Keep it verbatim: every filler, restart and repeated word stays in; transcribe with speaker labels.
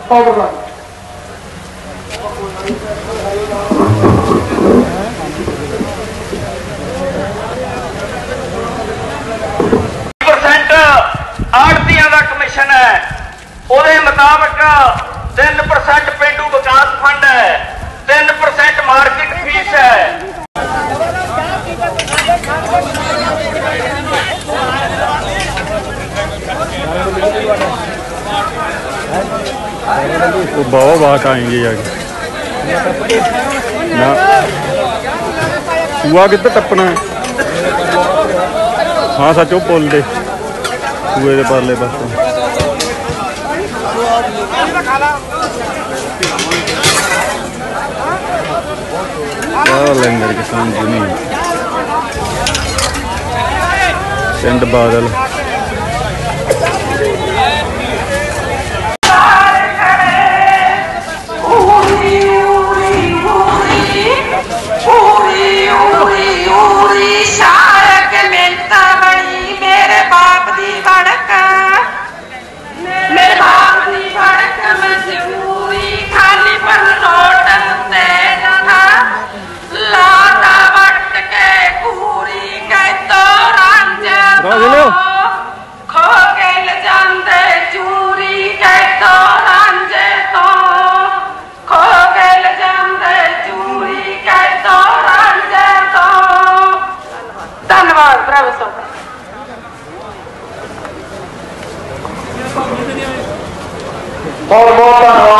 Speaker 1: Percent आड़तियां का commission है, ਉਹਦੇ मुताबिक तीन परसेंट पेंडू विकास फंड है, तीन परसेंट मार्केट फीस है।
Speaker 2: बहुत बात आएंगे आगे ना हुआ कितना टप्पना है। हाँ सच वो पुल दे कुएं दे परले पासों लंगर किसान जमीन पिंड बादल
Speaker 1: बहुत बहुत